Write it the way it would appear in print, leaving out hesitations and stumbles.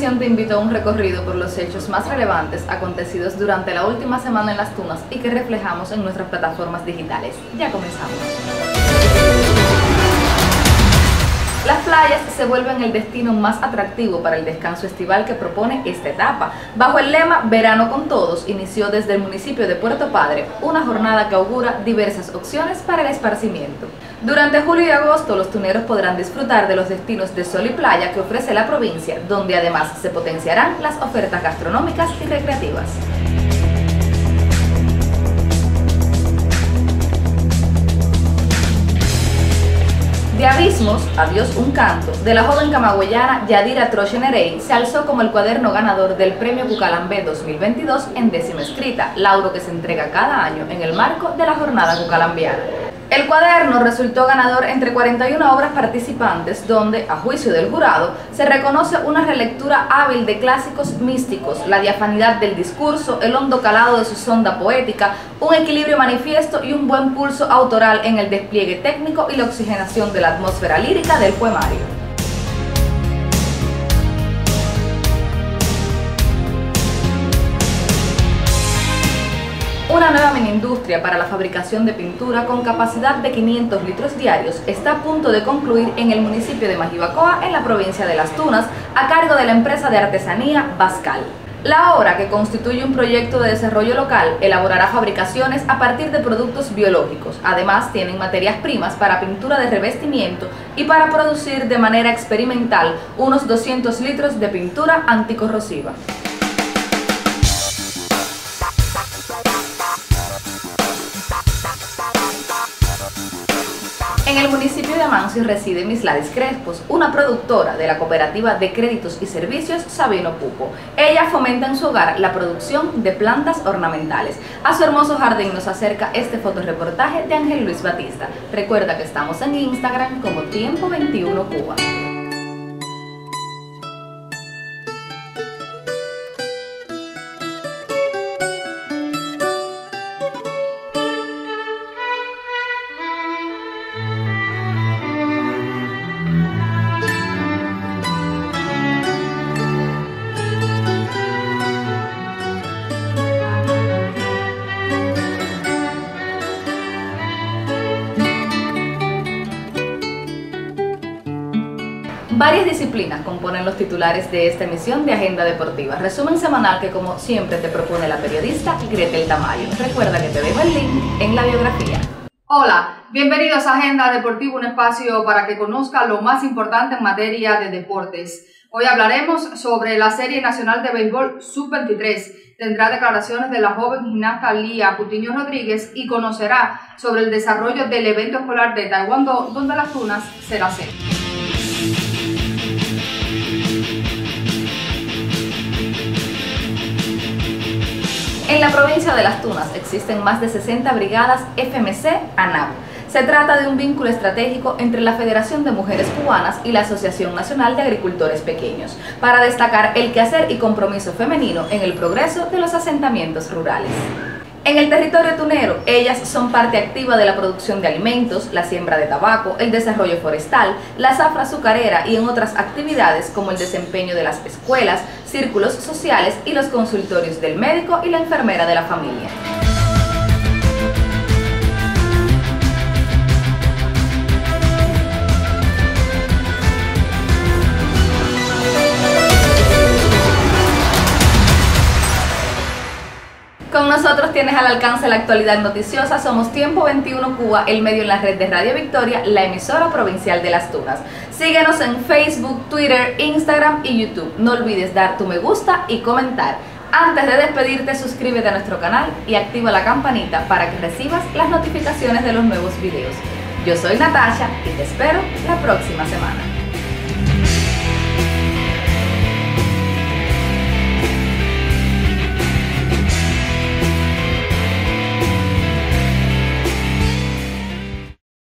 emisión te invito a un recorrido por los hechos más relevantes acontecidos durante la última semana en Las Tunas y que reflejamos en nuestras plataformas digitales. Ya comenzamos. Las playas se vuelven el destino más atractivo para el descanso estival que propone esta etapa. Bajo el lema Verano con Todos, inició desde el municipio de Puerto Padre una jornada que augura diversas opciones para el esparcimiento. Durante julio y agosto, los tuneros podrán disfrutar de los destinos de sol y playa que ofrece la provincia, donde además se potenciarán las ofertas gastronómicas y recreativas. De abismos, adiós un canto, de la joven camagüeyana Yadira Troche Nerey se alzó como el cuaderno ganador del Premio Cucalambé 2022 en décima escrita, lauro que se entrega cada año en el marco de la jornada cucalambiana. El cuaderno resultó ganador entre 41 obras participantes donde, a juicio del jurado, se reconoce una relectura hábil de clásicos místicos, la diafanidad del discurso, el hondo calado de su sonda poética, un equilibrio manifiesto y un buen pulso autoral en el despliegue técnico y la oxigenación de la atmósfera lírica del poemario. Una nueva mini-industria para la fabricación de pintura con capacidad de 500 litros diarios está a punto de concluir en el municipio de Majibacoa, en la provincia de Las Tunas, a cargo de la empresa de artesanía Bascal. La obra, que constituye un proyecto de desarrollo local, elaborará fabricaciones a partir de productos biológicos. Además, tienen materias primas para pintura de revestimiento y para producir de manera experimental unos 200 litros de pintura anticorrosiva. En el municipio de Amancio reside Misladis Crespos, una productora de la cooperativa de créditos y servicios Sabino Pupo. Ella fomenta en su hogar la producción de plantas ornamentales. A su hermoso jardín nos acerca este fotoreportaje de Ángel Luis Batista. Recuerda que estamos en Instagram como Tiempo 21 Cuba. Varias disciplinas componen los titulares de esta emisión de Agenda Deportiva, resumen semanal que como siempre te propone la periodista Gretel Tamayo. Recuerda que te dejo el link en la biografía. Hola, bienvenidos a Agenda Deportiva, un espacio para que conozca lo más importante en materia de deportes. Hoy hablaremos sobre la Serie Nacional de Béisbol Sub-23. Tendrá declaraciones de la joven gimnasta Lía Cutiño Rodríguez y conocerá sobre el desarrollo del evento escolar de Taekwondo, donde Las Tunas será sede. En la provincia de Las Tunas existen más de 60 brigadas FMC ANAP. Se trata de un vínculo estratégico entre la Federación de Mujeres Cubanas y la Asociación Nacional de Agricultores Pequeños, para destacar el quehacer y compromiso femenino en el progreso de los asentamientos rurales. En el territorio tunero, ellas son parte activa de la producción de alimentos, la siembra de tabaco, el desarrollo forestal, la zafra azucarera y en otras actividades como el desempeño de las escuelas, círculos sociales y los consultorios del médico y la enfermera de la familia. Con nosotros tienes al alcance la actualidad noticiosa. Somos Tiempo 21 Cuba, el medio en la red de Radio Victoria, la emisora provincial de Las Tunas. Síguenos en Facebook, Twitter, Instagram y YouTube. No olvides dar tu me gusta y comentar. Antes de despedirte, suscríbete a nuestro canal y activa la campanita para que recibas las notificaciones de los nuevos videos. Yo soy Natasha y te espero la próxima semana.